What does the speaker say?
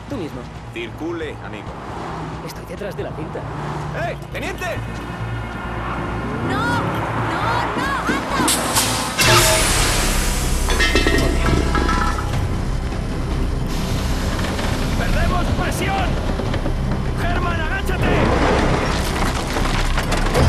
Tú mismo. Circule, amigo. Estoy detrás de la cinta. ¡Eh, teniente! ¡No! ¡No, no! ¡Alto! ¡Perdemos presión!